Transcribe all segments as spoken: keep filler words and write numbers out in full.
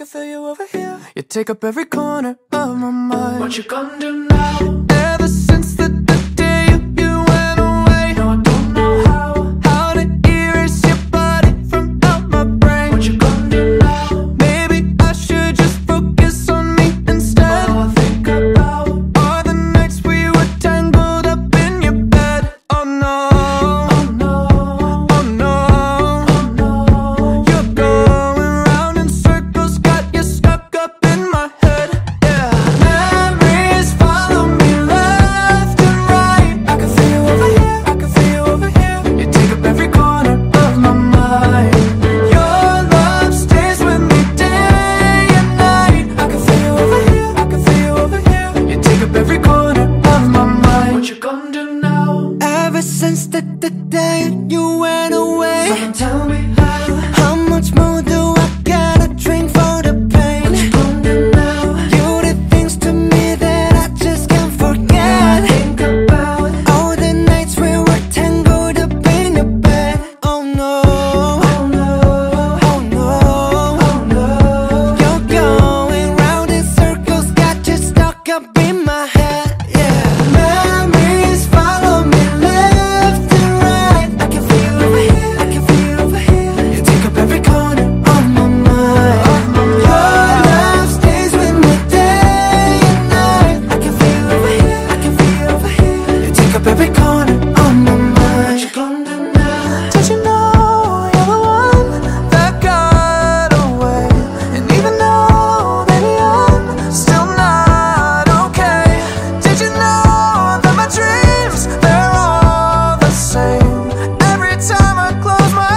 can feel you over here. You take up every corner of my mind. What you gonna do now? Ever since the, the day you, you went away, no, I don't know how. How to erase your body from out my brain. What you gonna do now? Maybe I should just focus on me instead. All I think about are the nights we were tangled up in your bed. Oh no, oh no, oh no, oh no. you're going round in circles, got you stuck up in my head. Yeah, memories follow me left and right. I can feel you over here, I can feel you over here. You take up every corner of my mind. Your love stays with me day and night. I can feel you over here, I can feel you over here. You take up every corner of my mind. What you gonna do now? Ever since the, the day you went away, Someone tell me how. how much more do I gotta drink for the pain? What you gonna do now? You did things to me that I just can't All I forget. think about All the nights we were tangled up in your bed. Oh no, oh no, oh no, oh no. you're going round in circles, got you stuck up in my head. Yeah, memories follow me left and right. I can feel you over here, I can feel you over here. You take up every corner of my mind. Your love stays with me day and night. I can feel you over here, I can feel you over here. You take up every corner of my What mind. you gonna do now? Did you know you're the one that got away? And even though, baby, I'm still not okay. Did you know that my dreams, they're all the same? Every time I close my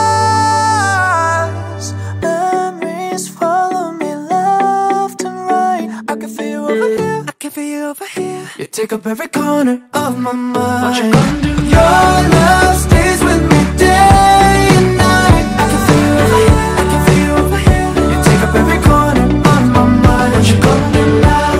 eyes, memories follow me left and right. I can feel you over here, I can feel you over here. You take up every corner of my mind. What you gonna do Your love stays with me day and night. I can feel you over here, I can feel you over here. You take up every corner of my mind. What you gonna do now?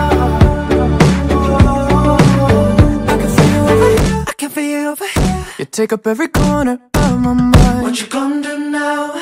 I can feel you over here, I can feel you over here. You take up every corner of my mind. What you gonna do now?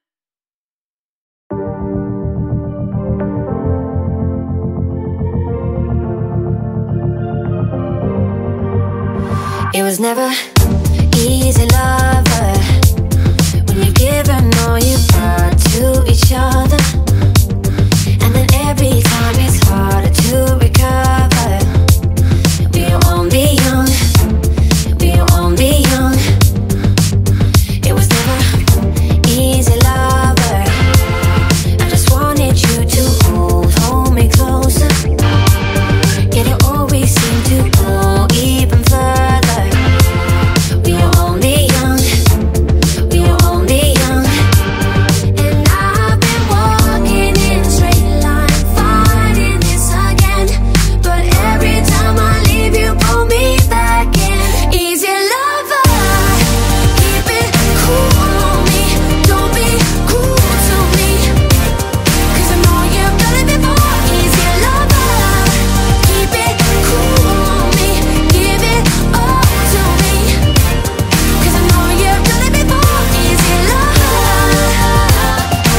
It was never easy, lover, when you're giving all you got to each other, and then every time it's harder to recover. We won't be young, we won't be young. It was never easy, lover. I just wanted you to hold, hold me closer. Yet it always seemed to go even further. We were only young, we were only young. And I've been walking in a straight line, fighting this again. But every time I leave, you pull me back in. Easy lover, keep it cool on me. Don't be cruel to me, 'cause I know you've done it before. Easy lover, keep it cool on me. Give it all to me, 'cause I know you've done it before. Easy lover,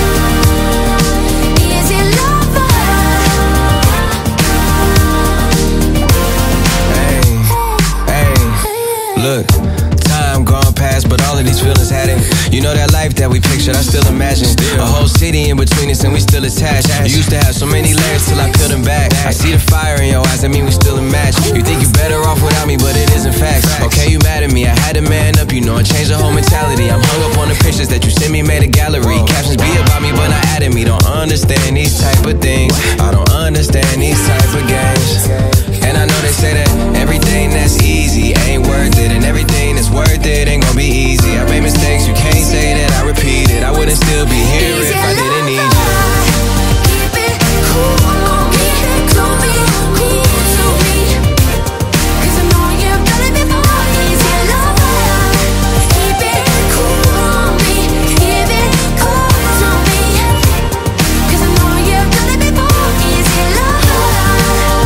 easy lover. Hey, hey, look, time gone past, but all of these feelings had it. You know that life that we pictured, I still imagine. A whole city in between us and we still attached. You used to have so many layers till I peeled them back. I see the fire in your eyes, I mean we still a match. You think you're better off without me, but it isn't facts. Okay, you mad at me, I had to man up, you know, and change the whole mentality. I'm hung up on the pictures that you sent me, made a gallery. Captions be about me, but not adding me. Don't understand these type of things. I don't understand these type of games. And I know they say that everything that's easy ain't worth it, and everything that's worth it ain't gonna be easy. I made mistakes, you can't say that I repeat it. I wouldn't still be here if I didn't need you. Keep it cool on me, don't be cool to me, 'cause I know you've done it before. Easy lover, keep it cool on me. Give it all to me, 'cause I know you've done it before. Easy lover.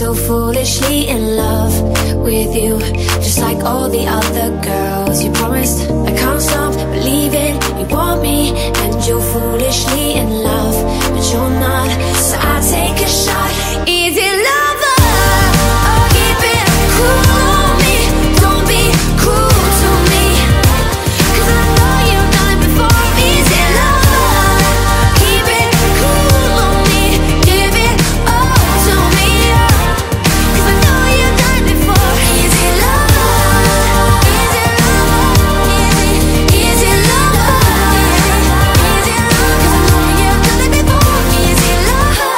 so foolishly in love with you, just like all the other girls. You promised I can't stop believing you want me, and you're foolishly in love, but you're not. So I take a shot. Easy lover, oh, keep it cool on me. Don't be cruel to me, 'cause I know you've done it before. Easy lover, keep it cool on me. Give it all to me, 'cause I know you've done it before. Easy lover, easy lover, easy, easy lover, easy, 'cause I know you've done it before. Easy lover,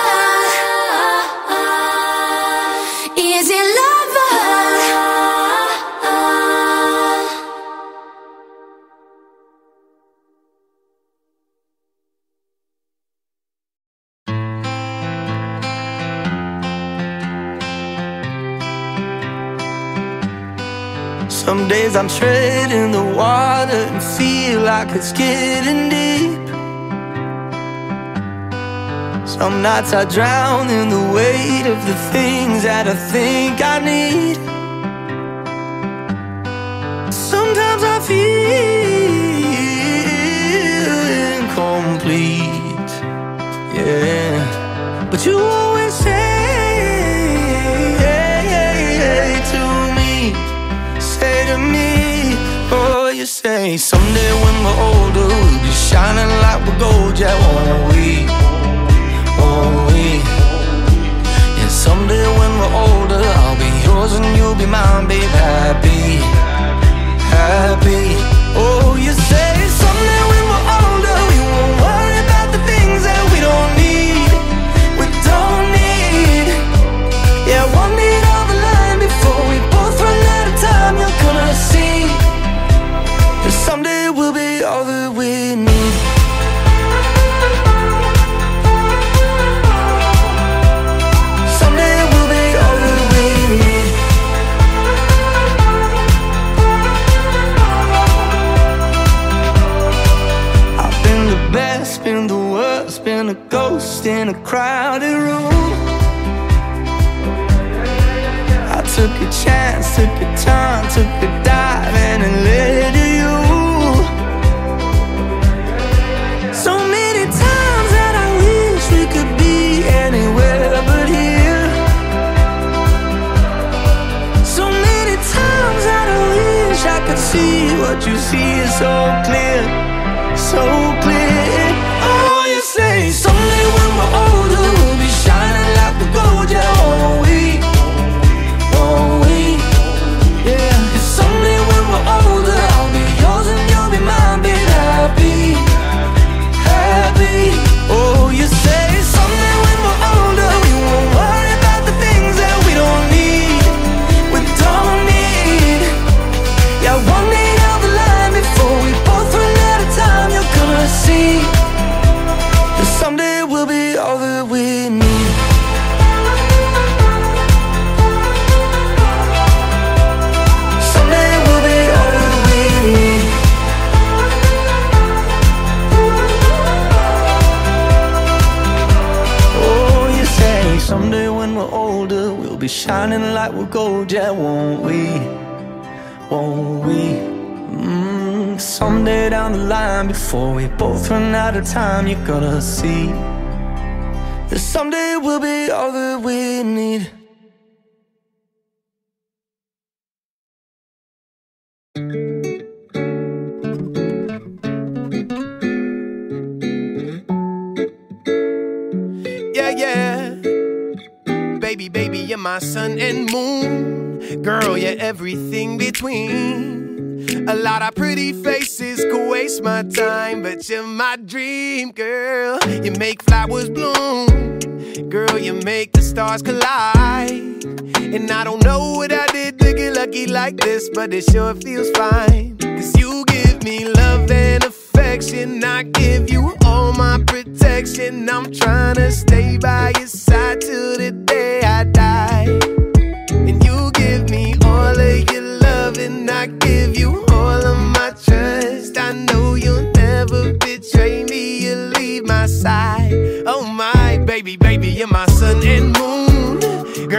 easy lover. Some days I'm treading the water and feel like it's getting deep. Some nights I drown in the weight of the things that I think I need. Sometimes I feel incomplete, yeah. But you always say to me, say to me, oh, you say, someday when we're older, we'll be shining like we're gold, yeah, won't we? Won't we? Yeah, someday when we're older, I'll be yours and you'll be mine, babe, happy, happy. Oh, you say, someday when we're older, we won't worry about the things that we don't need, we don't need. Yeah, one need on the line before we both run out of time. You're gonna see that someday we'll be all that we need. Someday we'll be all that we need. I've been the best, been the worst, been a ghost in a crowded room. I took a chance, took a turn, took a dive and it led to you. So many times that I wish we could be anywhere but here. So many times that I wish I could see what you see is so clear, so clear. Oh, you say, someday when we're older, we'll be shining like the gold, yeah, won't we? Won't we? Yeah, 'cause someday when we're older, I'll be yours and you'll be mine, babe, happy, happy. Oh, you say, someday when we're older, we won't worry about the things that we don't need, we don't need. Yeah, one day down the line before we both run out of time, you're gonna see that someday we'll be all that we need. Someday we'll be all that we need. Oh, you say, someday when we're older, we'll be shining like we're gold, yeah, won't we? Won't we? Mm, someday down the line before we both run out of time, you're gonna see that someday we'll be all that we need. Yeah, yeah. Baby, baby, you're my sun and moon. Girl, you're everything between. A lot of pretty faces could waste my time, but you're my dream, girl. You make flowers bloom. Girl, you make the stars collide. And I don't know what I did to get lucky like this, but it sure feels fine. 'Cause you give me love and affection, I give you all my protection. I'm trying to stay by your side till the day I die. And you give me all of your love and I give you all of my trust. I know you'll never betray me, you'll leave my side. Oh my baby, baby, you're my sun and moon. Girl, you're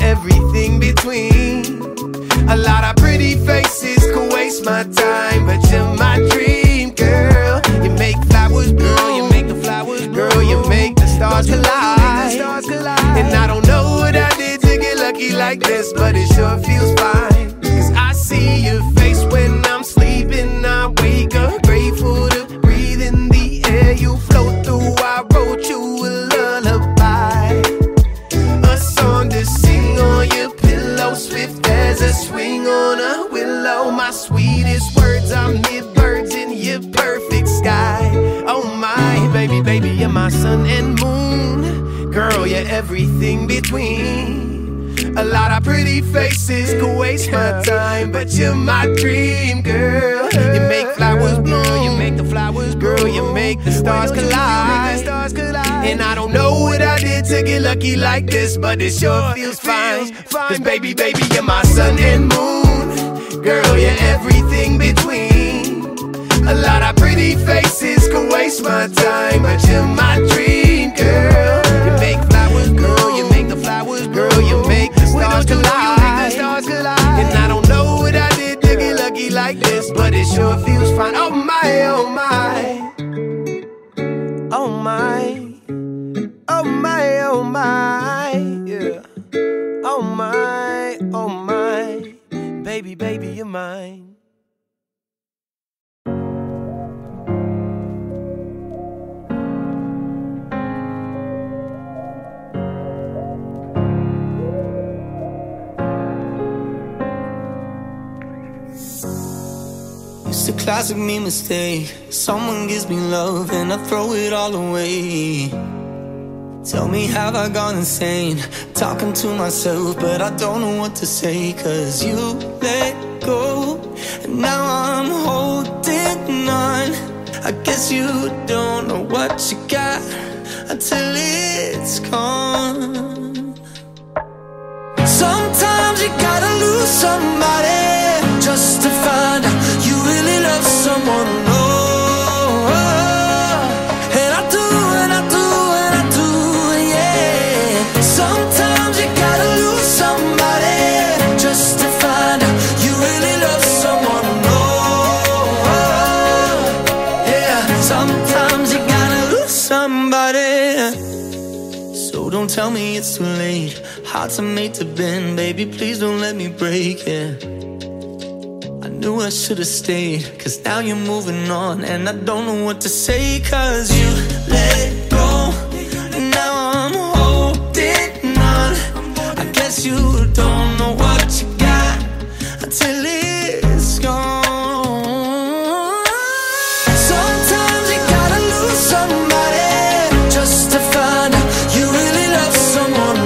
everything between. A lot of pretty faces could waste my time, but you're my dream girl. You make flowers bloom, you make the flowers bloom. Girl, you make the stars collide. And I don't know what I did to get lucky like this, but it sure feels fine. Cause I see your face when I'm sleeping. I wake up grateful to breathe in the air you float through. I wrote you a lullaby, a song to sing on your pillow, swift as a swing on a willow. My sweetest words are mid-birds in your perfect sky. Oh my baby, baby, you're my sun and moon. Girl, you're everything between. A lot of pretty faces could waste my time, but you're my dream girl. You make flowers bloom, you make the flowers grow, you make the stars collide. And I don't know what I did to get lucky like this, but it sure feels fine. Cause baby, baby, you're my sun and moon. Girl, you're everything between. A lot of pretty faces could waste my time, but you're my dream girl. You make flowers grow, you make the flowers grow, you make the stars collide. And I don't know what I did to get lucky like this, but it sure feels fine. Oh my, oh my, oh my, oh my, oh my, yeah. Oh my, oh my, baby, baby, you're mine. It's a classic me mistake. Someone gives me love and I throw it all away. Tell me, have I gone insane? Talking to myself, but I don't know what to say. Cause you let go, and now I'm holding on. I guess you don't know what you got until it's gone. Sometimes you gotta lose somebody just to find out you really love someone. Oh, and I do, and I do, and I do, yeah. Sometimes you gotta lose somebody just to find out you really love someone. Oh, yeah. Sometimes you gotta lose somebody. So don't tell me it's too late. Hearts are made to bend, baby, please don't let me break it. I knew I should've stayed, cause now you're moving on, and I don't know what to say. Cause you let go, and now I'm holding on. I guess you don't know what you got until it's gone. Sometimes you gotta lose somebody just to find out you really love someone.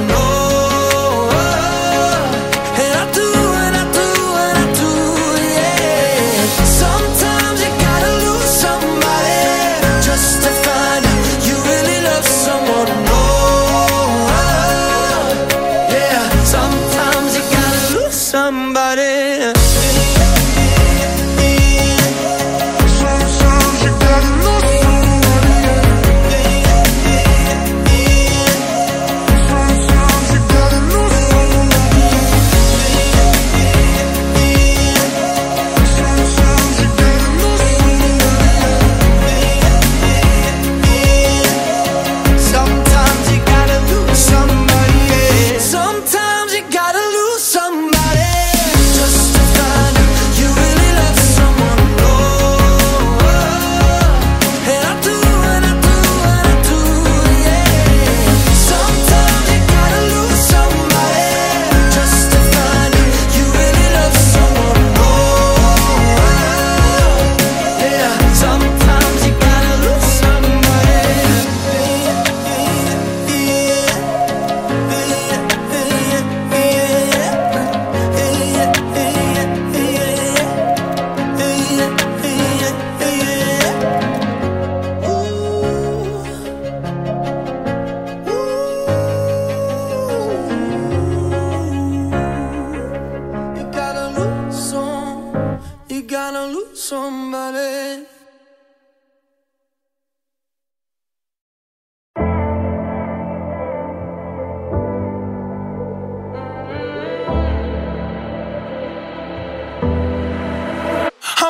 somebody.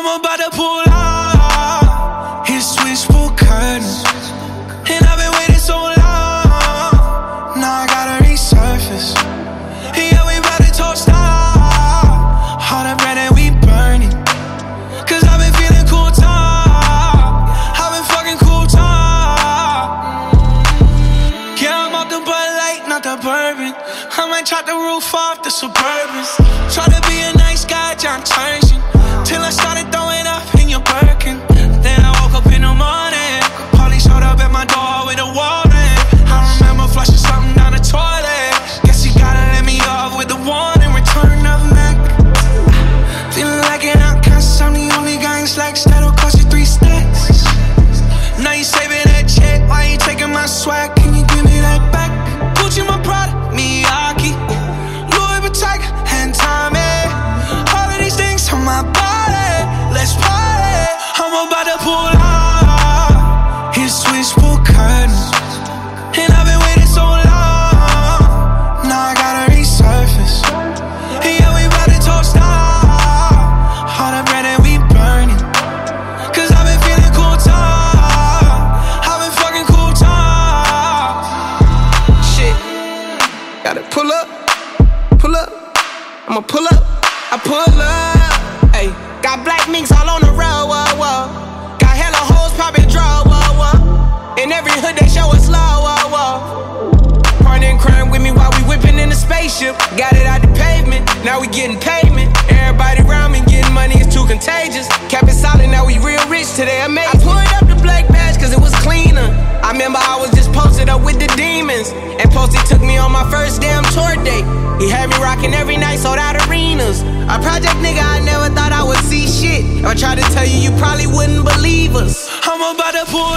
about to pull out his switchboard curtains, and I've been waiting so long. Now I gotta resurface. Yeah, we about to toast out all the bread that we burning. Cause I've been feeling cool talk. I've been fucking cool talk. Yeah, I'm off the Bud Light, not the bourbon. I might chop the roof off the Suburbans. Try to be a nice guy, John Turgeon, till I started throwing up in your Birkin. Then I woke up in the morning, police showed up at my door with a warrant. I remember flushing something down the toilet. Guess you gotta let me off with the warning. Return of Mac. Feeling like an outcast, I'm the only guy in slacks that'll cost you three stacks. Now you saving that check, why you taking my swag? Can you give me that back? Gucci my product, Miyake, Louis Vuitton, and Tommy. All of these things on my body, let's party. I'm about to pull out his switchboard curtains, and I've been waiting so long. Now I gotta resurface. Yeah, we about to toast out all the bread that we burning. Cause I've been feeling cool talk. I've been fucking cool talk. Shit, gotta pull up, pull up. I'ma pull up, I pull up. Ayy, got black minks all on the road, whoa, whoa. Got hella hoes poppin' draw, whoa, whoa. In every hood they show us love, whoa, whoa. Partner in crime with me while we whippin' in the spaceship. Got it out the pavement, now we getting payment. Everybody around me getting money, it's too contagious. Kept it solid, now we real rich today, amazing. I pulled up the black badge cause it was cleaner. I remember I was just posted up with the demons, and Posty took me on my first damn tour date. He had me rocking every night, sold out arenas. A project nigga, I never thought I would see shit. If I tried to tell you, you probably wouldn't believe us. I'm about to pull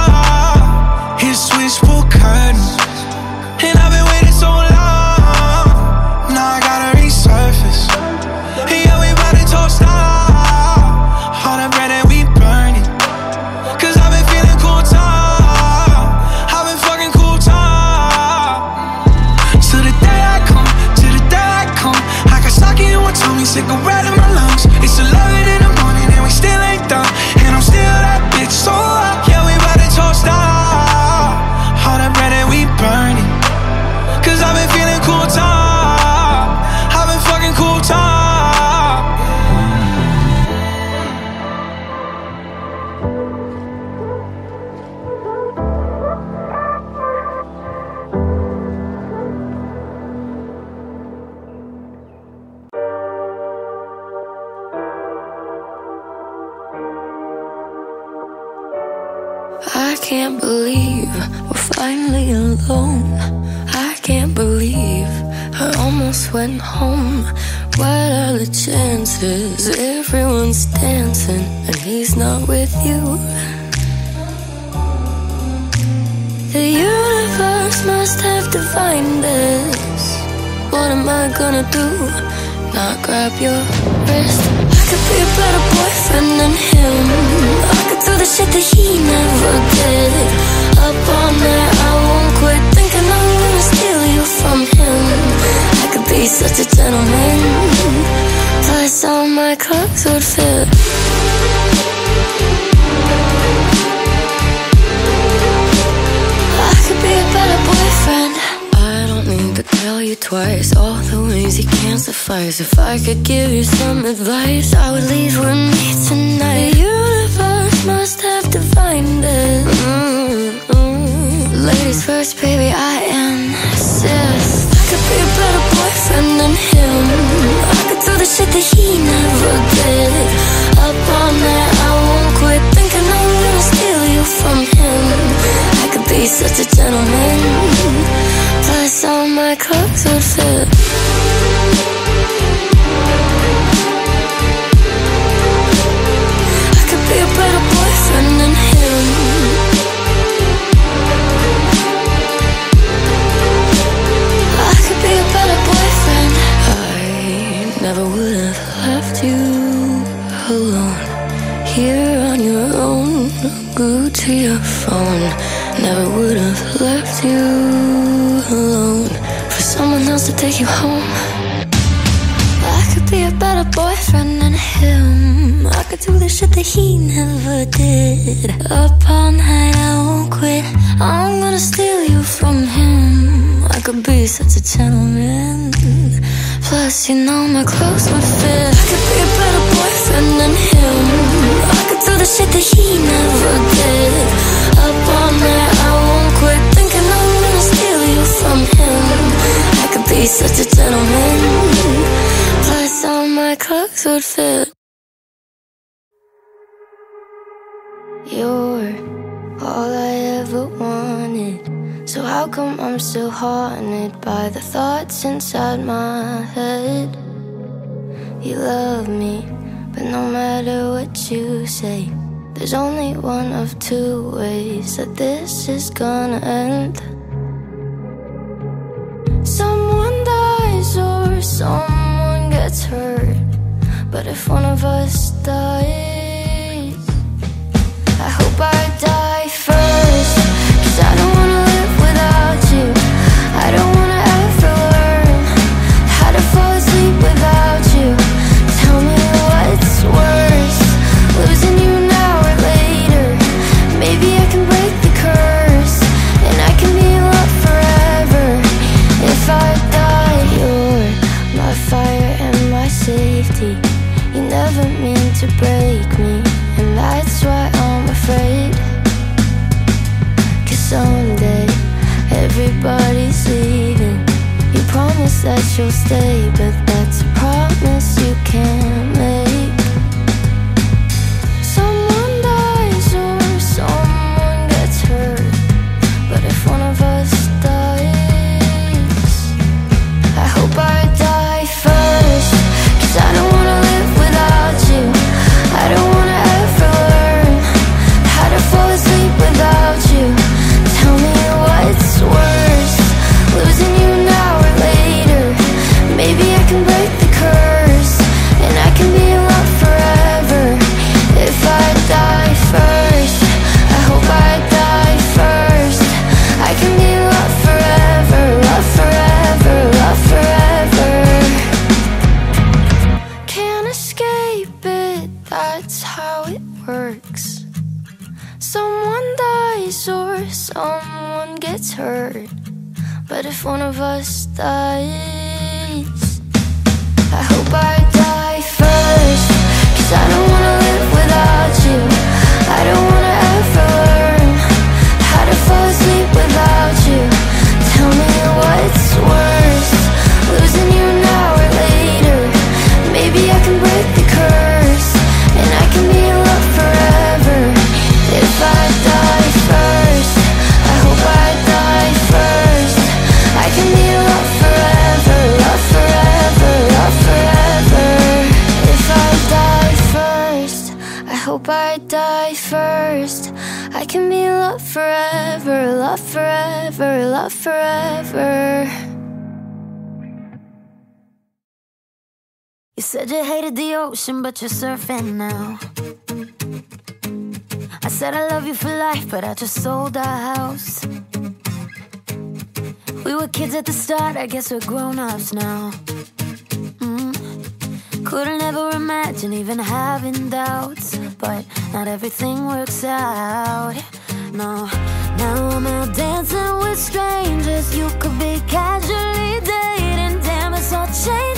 out his switchboard curtains, and I've been waiting so long. Now I gotta resurface. Yeah, we about to toast out all the bread that we burning. Cause I've been feeling cool talk. I've been fucking cool talk. To the day I come, to the day I come, I got Saki in one tummy, cigarette in my lungs. It's eleven in the morning and we still ain't done, and I'm still that bitch so up. Yeah, we about to toast out all the bread that we burning. Cause I've been feeling cool talk. I've been fucking cool talk. I can't believe we're finally alone. I can't believe I almost went home. What are the chances? Everyone's dancing and he's not with you. The universe must have defined this. What am I gonna do? Not grab your wrist? I could be a better boyfriend than him. I could do the shit that he never did. Up all night, I won't quit thinking I'm gonna steal you from him. I could be such a gentleman, plus all my clothes would fit. I could be a better boyfriend. I don't need to tell you twice all the ways you can't suffice. If I could give you some advice, I would leave with me tonight. The universe must have defined it. Mm-hmm. Ladies first, baby, I insist. I could be a better boyfriend than him. I could do the shit that he never did. Up all night, I won't quit thinking I'm gonna steal you from him. I could be such a gentleman, plus all my clothes would fit. I could be a better boyfriend than him. I could be a better boyfriend. I never would have left you alone, here on your own. Glued to your phone. Never would have left you alone for someone else to take you home. I could be a better boyfriend than him. I could do the shit that he never did. Up all night, I won't quit. I'm gonna steal you from him. I could be such a gentleman. Plus, you know my clothes would fit. I could be a better boyfriend than him. I could do the shit that he never did. Up all night, I won't quit. Thinking I'm gonna steal you from him. I could be such a gentleman. Plus, all my clothes would fit. You're all I ever wanted. So how come I'm still haunted by the thoughts inside my head? You love me, but no matter what you say, there's only one of two ways that this is gonna end. Someone dies or someone gets hurt. But if one of us dies, I hope I die first. Cause I don't wanna live without you. I don't wanna ever learn how to fall asleep without you. Tell me what's worse, losing you now or later. Maybe I can break the curse, and I can be loved forever. If I die, you're my fire and my safety. You never mean to break me, and that's why I'm afraid. Cause someday everybody's leaving. You promise that you'll stay, but that's a promise you can't make. Someone dies or someone gets hurt. But if one of us dies, I hope I die first. Cause I don't wanna live without you. I don't wanna ever learn how to fall asleep without you. Tell me what's worse, losing you now or later. Maybe I can break the curse, and I can be loved forever. If I die first, I hope I die first. I can be loved forever, loved forever, loved forever. Can't escape it, that's how it works. Someone dies or someone gets hurt. But if one of us dies, I hope I die first. Cause I don't wanna live without you. I don't wanna ever learn how to fall asleep without you. Tell me what's worse, losing you now or later. Maybe I can break the curse, and I can be loved forever. If I die first, I hope I die first. I can be loved forever, loved forever, loved forever. If I die first, I hope I die first. I can be loved forever, loved forever, loved forever. You said you hated the ocean, but you're surfing now. I said I love you for life, but I just sold our house. We were kids at the start, I guess we're grown-ups now. mm. Couldn't ever imagine even having doubts, but not everything works out. No, now I'm out dancing with strangers. You could be casually dating, damn, it's all changed.